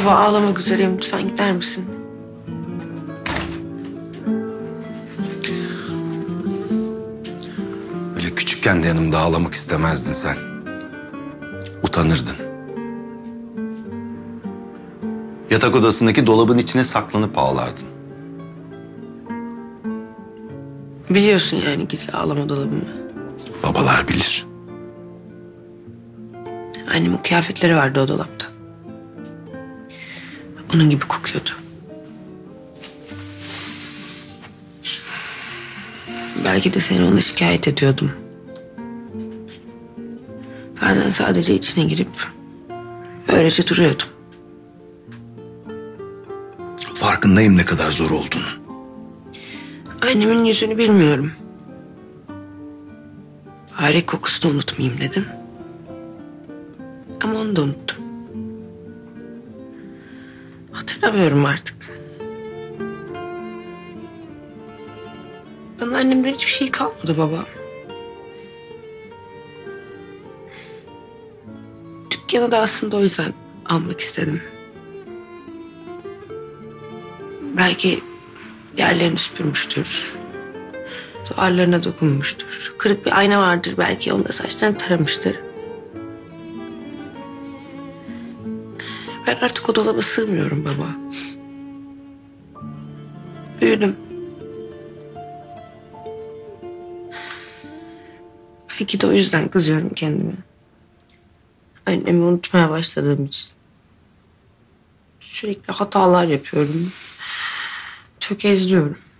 Baba ağlamak üzereyim. Lütfen gider misin? Öyle küçükken de yanımda ağlamak istemezdin sen. Utanırdın. Yatak odasındaki dolabın içine saklanıp ağlardın. Biliyorsun yani gizli ağlama dolabımı. Babalar bilir. Annemin kıyafetleri vardı o dolapta. Onun gibi kokuyordu. Belki de seni ona şikayet ediyordum. Bazen sadece içine girip öylece duruyordum. Farkındayım ne kadar zor olduğunu. Annemin yüzünü bilmiyorum. Fare kokusunu unutmayayım dedim. Ama onu da unuttum. Hatırlamıyorum artık. Bana annemden hiçbir şey kalmadı baba. Dükkanı da aslında o yüzden almak istedim. Belki yerlerini süpürmüştür. Duvarlarına dokunmuştur. Kırık bir ayna vardır belki. Onda saçlarını taramıştır. Ben artık o dolaba sığmıyorum baba. Büyüdüm. Belki de o yüzden kızıyorum kendime. Annemi unutmaya başladığım için. Sürekli hatalar yapıyorum. Tökezliyorum.